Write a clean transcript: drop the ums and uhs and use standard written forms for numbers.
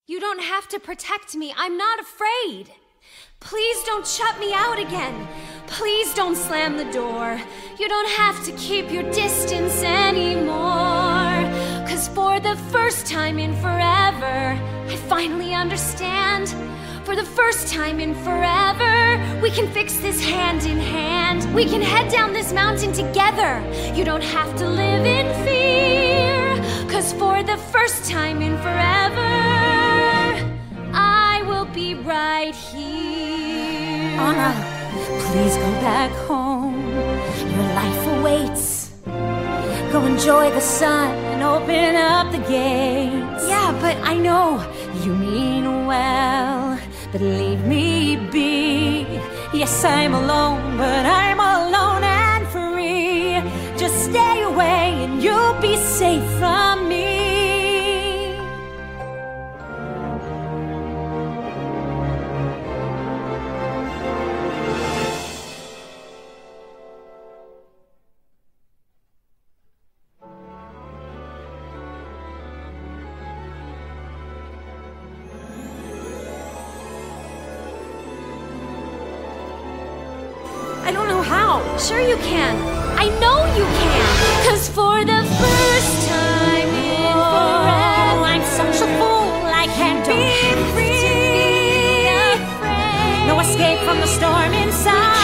You don't have to protect me. I'm not afraid. Please don't shut me out again. Please don't slam the door. You don't have to keep your distance anymore. 'Cause for the first time in forever, I finally understand. For the first time in forever, we can fix this hand in hand. We can head down this mountain together. You don't have to live in fear. 'Cause for the first time in forever, I will be right here. Anna, please go back home. Your life awaits. Go enjoy the sun and open up the gates. Yeah, but I know you mean well, but leave me be. Yes, I'm alone, but I'm alone and free. Just stay away and you'll be safe from me. I don't know how. Sure you can. I know you can. 'Cause for the first time in forever, I'm such a fool, I can't be free. No escape from the storm inside.